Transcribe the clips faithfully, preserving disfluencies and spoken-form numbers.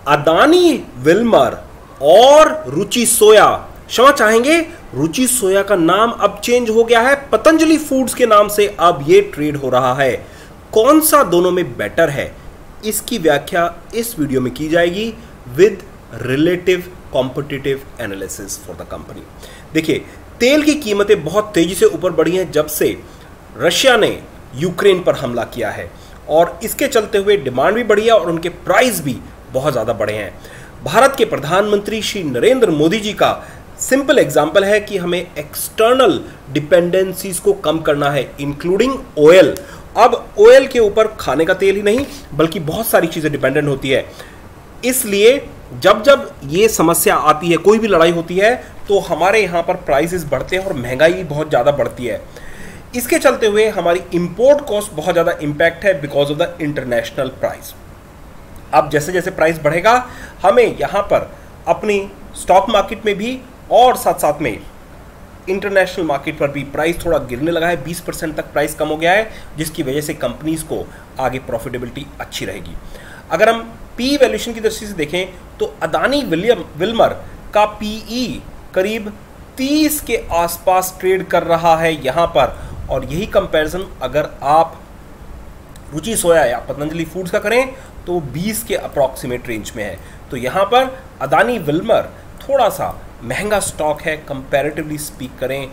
Adani Wilmer और रुचि सोया, क्षमा चाहेंगे, रुचि सोया का नाम अब चेंज हो गया है, पतंजलि फूड्स के नाम से अब ये ट्रेड हो रहा है। कौन सा दोनों में बेटर है, इसकी व्याख्या इस वीडियो में की जाएगी with relative competitive analysis for the company. देखिए, तेल की कीमतें बहुत तेजी से ऊपर बढ़ी हैं जब से रशिया ने यूक्रेन पर हमला किया है, और इसके चलते हुए डिमांड भी बढ़ी है और उनके प्राइस भी बहुत ज़्यादा बढ़े हैं। भारत के प्रधानमंत्री श्री नरेंद्र मोदी जी का सिंपल एग्जाम्पल है कि हमें एक्सटर्नल डिपेंडेंसीज को कम करना है, इंक्लूडिंग ऑयल। अब ऑयल के ऊपर खाने का तेल ही नहीं बल्कि बहुत सारी चीज़ें डिपेंडेंट होती है, इसलिए जब जब ये समस्या आती है, कोई भी लड़ाई होती है, तो हमारे यहाँ पर प्राइसेस बढ़ते हैं और महंगाई बहुत ज़्यादा बढ़ती है। इसके चलते हुए हमारी इंपोर्ट कॉस्ट बहुत ज़्यादा इंपैक्ट है because of the international price. अब जैसे जैसे प्राइस बढ़ेगा, हमें यहाँ पर अपनी स्टॉक मार्केट में भी और साथ साथ में इंटरनेशनल मार्केट पर भी प्राइस थोड़ा गिरने लगा है, बीस परसेंट तक प्राइस कम हो गया है, जिसकी वजह से कंपनीज को आगे प्रॉफिटेबिलिटी अच्छी रहेगी। अगर हम पी वैल्यूएशन की दृष्टि से देखें तो अदानी विलियम विल्मर का पीई करीब तीस के आसपास ट्रेड कर रहा है यहाँ पर, और यही कंपैरिजन अगर आप रुचि सोया या पतंजलि फूड्स का करें तो बीस के अप्रॉक्सीमेट रेंज में है। तो यहाँ पर अदानी विल्मर थोड़ा सा महंगा स्टॉक है कंपैरेटिवली स्पीक करें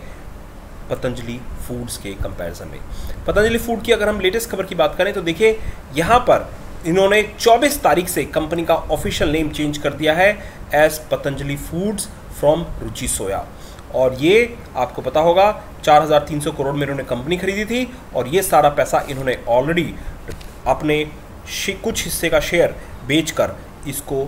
पतंजलि फूड्स के कंपैरिजन में। पतंजलि फूड की अगर हम लेटेस्ट खबर की बात करें तो देखिए, यहाँ पर इन्होंने चौबीस तारीख से कंपनी का ऑफिशियल नेम चेंज कर दिया है as Patanjali foods from Ruchi Soya, और ये आपको पता होगा चार हज़ार तीन सौ करोड़ में इन्होंने कंपनी खरीदी थी, और ये सारा पैसा इन्होंने ऑलरेडी अपने कुछ हिस्से का शेयर बेचकर इसको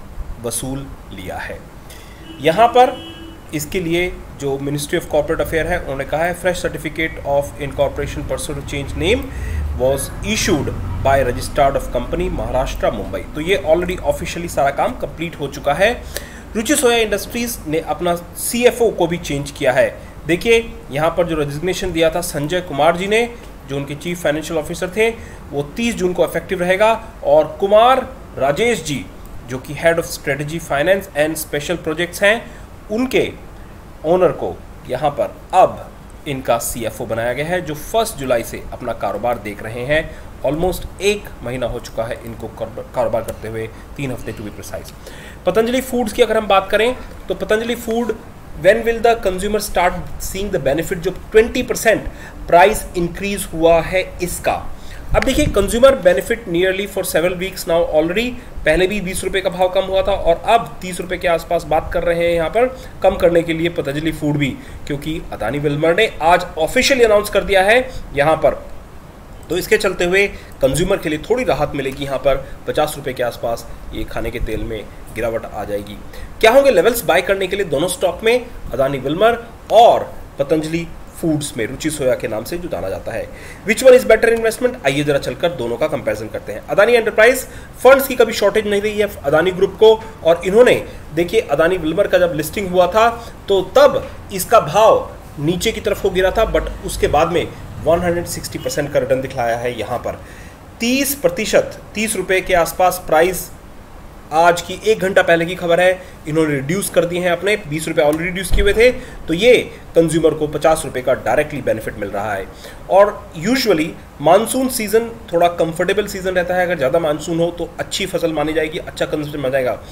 वसूल लिया है। यहाँ पर इसके लिए जो मिनिस्ट्री ऑफ कॉर्पोरेट अफेयर है उन्होंने कहा है fresh certificate of incorporation pursuant to change name was issued by registrar of company Maharashtra Mumbai. तो ये ऑलरेडी ऑफिशियली सारा काम कंप्लीट हो चुका है। रुचि सोया इंडस्ट्रीज ने अपना सीएफओ को भी चेंज किया है। देखिए, यहाँ पर जो रेजिग्नेशन दिया था संजय कुमार जी ने, जो उनके चीफ फाइनेंशियल ऑफिसर थे, वो तीस जून को इफेक्टिव रहेगा, और कुमार राजेश जी जो कि head of strategy finance and special projects हैं, उनके ओनर को यहाँ पर अब इनका सीएफओ बनाया गया है, जो फर्स्ट जुलाई से अपना कारोबार देख रहे हैं। ऑलमोस्ट एक महीना हो चुका है इनको कारोबार करते हुए, तीन हफ्ते to be precise. Patanjali foods की अगर हम बात करें तो Patanjali food when will the consumer start seeing the benefit, जो ट्वेंटी परसेंट प्राइस इंक्रीज हुआ है इसका। अब देखिए, consumer benefit nearly for several weeks now already, पहले भी बीस रुपये का भाव कम हुआ था और अब तीस रुपये के आसपास बात कर रहे हैं यहाँ पर कम करने के लिए पतंजलि फूड भी, क्योंकि अदानी विल्मर ने आज ऑफिशियली अनाउंस कर दिया है यहाँ पर। तो इसके चलते हुए कंज्यूमर के लिए थोड़ी राहत मिलेगी, यहाँ पर पचास रुपये के आसपास ये खाने के तेल में गिरावट आ जाएगी। क्या होंगे लेवल्स बाय करने के लिए दोनों स्टॉक में, अदानी विल्मर और पतंजलि फूड्स में रुचि सोया के नाम से जो जाना जाता है। Which one is better investment, आइए जरा चलकर दोनों का कंपैरिजन करते हैं। अदानी एंटरप्राइज फंड्स की कभी शॉर्टेज नहीं रही है अदानी ग्रुप को, और इन्होंने देखिए अदानी विल्मर का जब लिस्टिंग हुआ था तो तब इसका भाव नीचे की तरफ को गिरा था, बट उसके बाद में एक सौ साठ परसेंट का रिटर्न दिखलाया है। यहाँ पर तीस प्रतिशत तीस रुपये के आसपास प्राइस, आज की एक घंटा पहले की खबर है, इन्होंने रिड्यूस कर दिए हैं अपने, बीस रुपये ऑलरेडी रिड्यूस किए हुए थे, तो ये कंज्यूमर को पचास रुपये का डायरेक्टली बेनिफिट मिल रहा है। और यूजुअली मानसून सीजन थोड़ा कंफर्टेबल सीजन रहता है, अगर ज़्यादा मानसून हो तो अच्छी फसल मानी जाएगी, अच्छा कंजम्पशन माना जाएगा।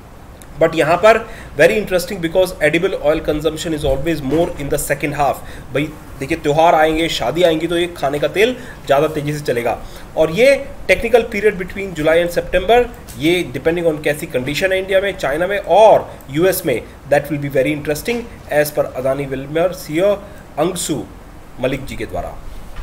बट यहाँ पर very interesting because edible oil consumption is always more in the second half. भाई देखिए, त्यौहार आएंगे, शादी आएंगी, तो ये खाने का तेल ज़्यादा तेज़ी से चलेगा, और ये technical period between July and September, ये डिपेंडिंग ऑन कैसी कंडीशन है इंडिया में, चाइना में और यूएस में, that will be very interesting as per Adani Wilmar CEO Anshu Malik ji के द्वारा।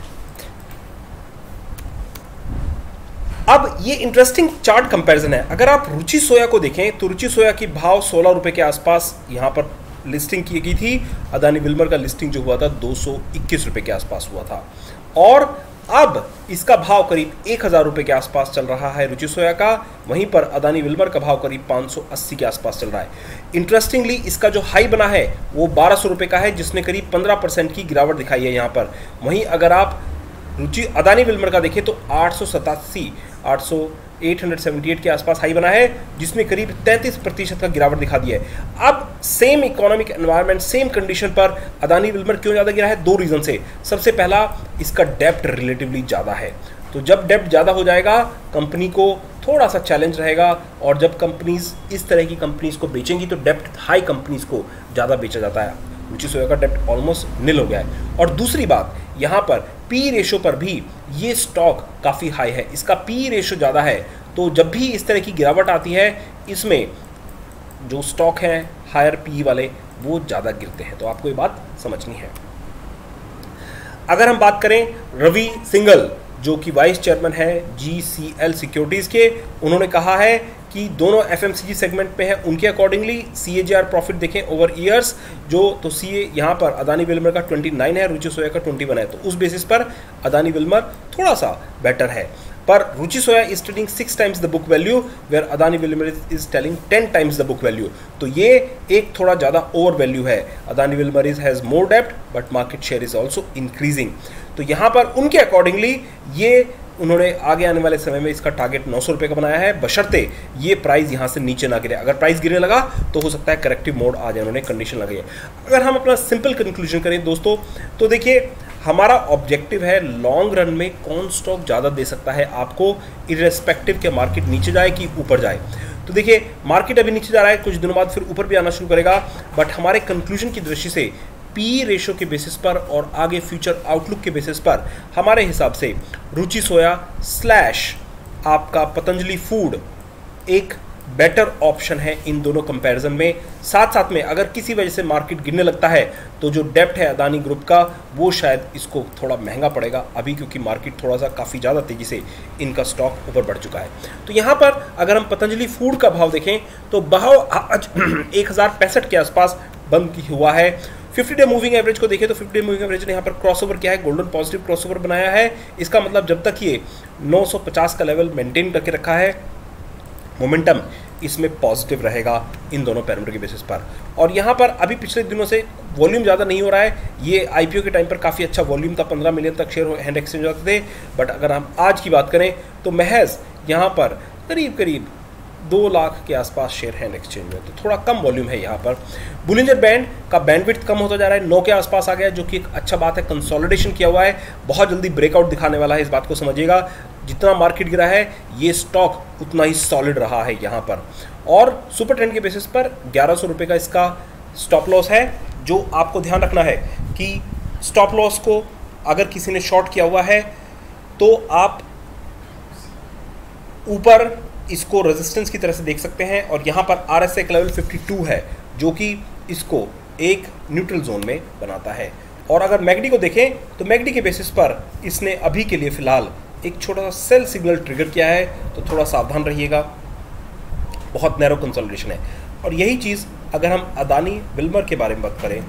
अब ये इंटरेस्टिंग चार्ट कंपैरिजन है। अगर आप रुचि सोया को देखें तो रुचि सोया की भाव सोलह रुपए के आसपास यहाँ पर लिस्टिंग की गई थी, अदानी विल्मर का लिस्टिंग जो हुआ था दो सौ इक्कीस रुपये के आसपास हुआ था, और अब इसका भाव करीब एक हज़ार रुपये के आसपास चल रहा है रुचि सोया का, वहीं पर अदानी विल्मर का भाव करीब पाँच सौ अस्सी के आसपास चल रहा है। इंटरेस्टिंगली इसका जो हाई बना है वो बारह सौ रुपये का है, जिसने करीब पंद्रह परसेंट की गिरावट दिखाई है यहाँ पर। वहीं अगर आप रुचि अदानी विल्मर का देखें तो आठ सौ सतासी आठ सौ आठ सौ अठहत्तर के आसपास हाई बना है, जिसमें करीब तैंतीस प्रतिशत का गिरावट दिखा दिया है। अब same economic environment, same condition पर अदानी विल्मर क्यों ज़्यादा गिरा है? दो रीज़न से। सबसे पहला, इसका डेप्ट रिलेटिवली ज़्यादा है, तो जब डेप्ट ज़्यादा हो जाएगा कंपनी को थोड़ा सा चैलेंज रहेगा, और जब कंपनीज इस तरह की कंपनीज को बेचेंगी तो डेप्ट हाई कंपनीज को ज़्यादा बेचा जाता है। रुचि सोया का डेप्ट ऑलमोस्ट निल हो गया है। और दूसरी बात, यहाँ पर पी रेशो पर भी ये स्टॉक काफ़ी हाई है, इसका पी रेशो ज़्यादा है, तो जब भी इस तरह की गिरावट आती है इसमें जो स्टॉक हैं हायर पी वाले वो ज़्यादा गिरते हैं। तो आपको ये बात समझनी है। अगर हम बात करें रवि सिंघल जो कि वाइस चेयरमैन है जी सी एल सिक्योरिटीज़ के, उन्होंने कहा है कि दोनों F M C G segment पे है, उनके accordingly C A G R profit देखें ओवर ईयर्स जो, तो सी ए यहाँ पर अदानी विल्मर का उनतीस है, रुचि सोया का इक्कीस है, तो उस बेसिस पर अदानी विल्मर थोड़ा सा बेटर है। पर Ruchi Soya is trading six times the book value, where Adani Wilmar is telling ten times the book value, तो ये एक थोड़ा ज़्यादा ओवर वैल्यू है। Adani Wilmar is has more डेप्ट but market share is also increasing, तो यहाँ पर उनके अकॉर्डिंगली ये उन्होंने आगे आने वाले समय में इसका टारगेट नौ सौ रुपये का बनाया है, बशर्ते ये प्राइस यहाँ से नीचे ना गिरे। अगर प्राइस गिरने लगा तो हो सकता है करेक्टिव मोड आ जाए, उन्होंने कंडीशन लगाई है। अगर हम अपना सिंपल कंक्लूजन करें दोस्तों, तो देखिए हमारा ऑब्जेक्टिव है लॉन्ग रन में कौन स्टॉक ज़्यादा दे सकता है आपको, इर्रेस्पेक्टिव के मार्केट नीचे जाए कि ऊपर जाए। तो देखिए मार्केट अभी नीचे जा रहा है, कुछ दिनों बाद फिर ऊपर भी आना शुरू करेगा, बट हमारे कंक्लूजन की दृष्टि से पी रेशो के बेसिस पर और आगे फ्यूचर आउटलुक के बेसिस पर हमारे हिसाब से रुचि सोया स्लैश आपका पतंजलि फूड एक बेटर ऑप्शन है इन दोनों कंपैरिजन में। साथ साथ में अगर किसी वजह से मार्केट गिरने लगता है तो जो डेप्ट है अदानी ग्रुप का वो शायद इसको थोड़ा महंगा पड़ेगा अभी, क्योंकि मार्केट थोड़ा सा काफ़ी ज़्यादा तेज़ी से इनका स्टॉक ऊपर बढ़ चुका है। तो यहाँ पर अगर हम पतंजलि फूड का भाव देखें तो भाव आज एक हज़ार पैंसठ के आसपास बंद हुआ है। फिफ्टी डे मूविंग एवरेज को देखें तो फिफ्टी डे मूविंग एवरेज ने यहाँ पर क्रॉसओवर किया है, गोल्डन पॉजिटिव क्रॉसओवर बनाया है। इसका मतलब जब तक ये नौ सौ पचास का लेवल मेंटेन करके रखा है, मोमेंटम इसमें पॉजिटिव रहेगा इन दोनों पैरामीटर के बेसिस पर। और यहाँ पर अभी पिछले दिनों से वॉल्यूम ज़्यादा नहीं हो रहा है, ये आईपीओ के टाइम पर काफ़ी अच्छा वॉल्यूम था, पंद्रह मिलियन तक शेयर हैंड एक्सचेंज होते थे, बट अगर हम आज की बात करें तो महज यहाँ पर करीब करीब दो लाख के आसपास शेयर हैंड एक्सचेंज में, तो थोड़ा कम वॉल्यूम है यहाँ पर। बुलिंजर बैंड का बैंडविड्थ कम होता जा रहा है, नौ के आसपास आ गया, जो कि एक अच्छा बात है। कंसोलिडेशन किया हुआ है, बहुत जल्दी ब्रेकआउट दिखाने वाला है, इस बात को समझिएगा। जितना मार्केट गिरा है ये स्टॉक उतना ही सॉलिड रहा है यहाँ पर। और सुपर ट्रेंड के बेसिस पर ग्यारह सौ रुपये का इसका स्टॉप लॉस है, जो आपको ध्यान रखना है कि स्टॉप लॉस को अगर किसी ने शॉर्ट किया हुआ है तो आप ऊपर इसको रेजिस्टेंस की तरह से देख सकते हैं, और यहाँ पर आर एस आई का लेवल बावन है जो कि इसको एक न्यूट्रल जोन में बनाता है। और अगर मैगडी को देखें तो मैगडी के बेसिस पर इसने अभी के लिए फिलहाल एक छोटा सा सेल सिग्नल ट्रिगर किया है, तो थोड़ा सावधान रहिएगा, बहुत नैरो कंसोलिडेशन है। और यही चीज़ अगर हम अदानी विल्मर के बारे में बात करें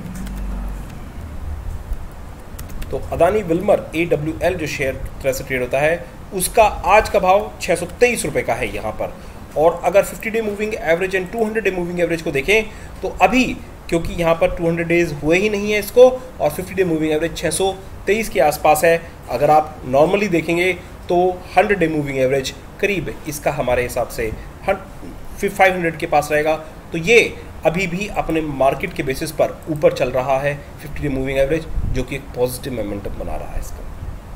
तो Adani Wilmar A W L जो शेयर तरह से ट्रेड होता है उसका आज का भाव छः सौ तेईस रुपये का है यहाँ पर। और अगर fifty day moving average and two hundred day moving average को देखें तो अभी क्योंकि यहाँ पर टू हंड्रेड डेज हुए ही नहीं है इसको, और फिफ्टी डे मूविंग एवरेज छः सौ तेईस के आसपास है। अगर आप नॉर्मली देखेंगे तो हंड्रेड डे मूविंग एवरेज करीब इसका हमारे हिसाब से फाइव हंड्रेड के पास रहेगा, तो ये अभी भी अपने मार्केट के बेसिस पर ऊपर चल रहा है फिफ्टी डे मूविंग एवरेज, जो कि एक पॉजिटिव मोमेंटम बना रहा है इसका।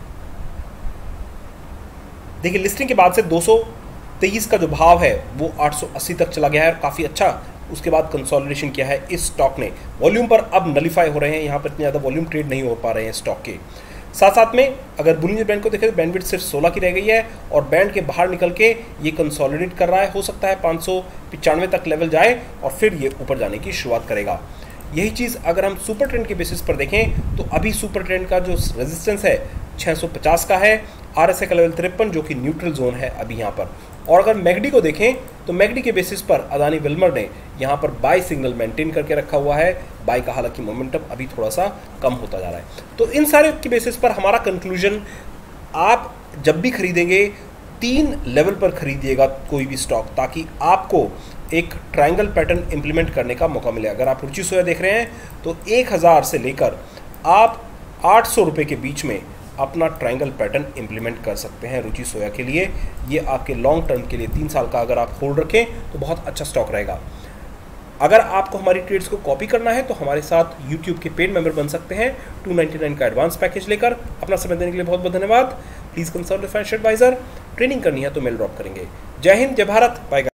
देखिए लिस्टिंग के बाद से दो सौ तेईस का जो भाव है वो आठ सौ अस्सी तक चला गया है, काफ़ी अच्छा उसके बाद कंसोलिडेशन किया है इस स्टॉक ने। वॉल्यूम पर अब नलीफाई हो रहे हैं, यहाँ पर इतने ज़्यादा वॉल्यूम ट्रेड नहीं हो पा रहे हैं स्टॉक के। साथ साथ में अगर बुलिंजर बैंड को देखें तो बैंडविड्थ सिर्फ सोलह की रह गई है, और बैंड के बाहर निकल के ये कंसोलिडेट कर रहा है। हो सकता है पाँच सौ पचानवे तक लेवल जाए और फिर ये ऊपर जाने की शुरुआत करेगा। यही चीज़ अगर हम सुपर ट्रेंड के बेसिस पर देखें तो अभी सुपर ट्रेंड का जो रेजिस्टेंस है छः सौ पचास का है, आर एस आई का लेवल तिरपन जो कि न्यूट्रल जोन है अभी यहाँ पर। और अगर मैगडी को देखें तो मैगडी के बेसिस पर अदानी विल्मर ने यहाँ पर बाय सिग्नल मेंटेन करके रखा हुआ है, बाय का हालांकि मोमेंटम अभी थोड़ा सा कम होता जा रहा है। तो इन सारे के बेसिस पर हमारा कंक्लूजन, आप जब भी खरीदेंगे तीन लेवल पर खरीदिएगा कोई भी स्टॉक, ताकि आपको एक ट्रायंगल पैटर्न इंप्लीमेंट करने का मौका मिले। अगर आप रुचि सोया देख रहे हैं तो एक हज़ार से लेकर आप आठ सौ रुपये के बीच में अपना ट्रायंगल पैटर्न इंप्लीमेंट कर सकते हैं रुचि सोया के लिए। ये आपके लॉन्ग टर्म के लिए तीन साल का अगर आप होल्ड रखें तो बहुत अच्छा स्टॉक रहेगा। अगर आपको हमारी ट्रेड्स को कॉपी करना है तो हमारे साथ यूट्यूब के पेड मेंबर बन सकते हैं टू नाइन्टी नाइन का एडवांस पैकेज लेकर। अपना समय देने के लिए बहुत बहुत धन्यवाद। Please consult financial advisor. Training करनी है तो मेल ड्रॉप करेंगे। जय हिंद, जय भारत, बाय।